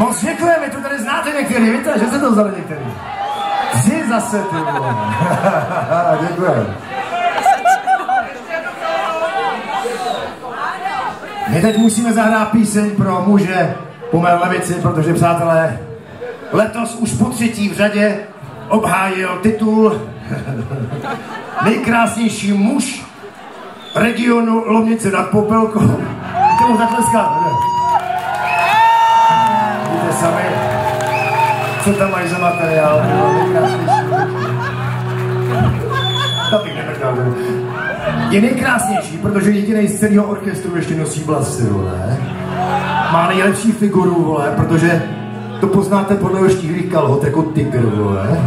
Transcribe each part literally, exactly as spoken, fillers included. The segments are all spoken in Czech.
Moc děkujeme, to tady znáte některý, víte, že jste to vzali některý. Tři zase, ty vole. Děkujeme. My teď musíme zahrát píseň pro muže po mé levici, protože, přátelé, letos už po třetí v řadě obhájil titul nejkrásnější muž regionu Lomnice nad Popelkou. Tomu zatleskat, ne? Víte sami, co tam mají za materiál, nejkrásnější. To bych nemrdal, ne? Je nejkrásnější, protože jedinej z celého orchestru ještě nosí vlasy, vole. Má nejlepší figuru, vole, protože to poznáte podle jeho štíhlých kalhot jako tygr, vole.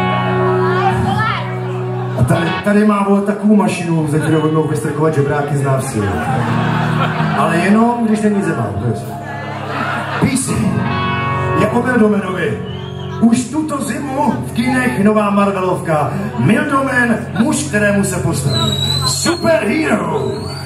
A tady, tady má, vole, takovou mašinu, ze kterou budou vystrkovat žebráky z návsi, vole. Ale jenom, když není zima, to je. Píseň je o Mildomenovi. Už tuto zimu v kinech nová Marvelovka. Mildomen, muž, kterému se postaví. Superhero!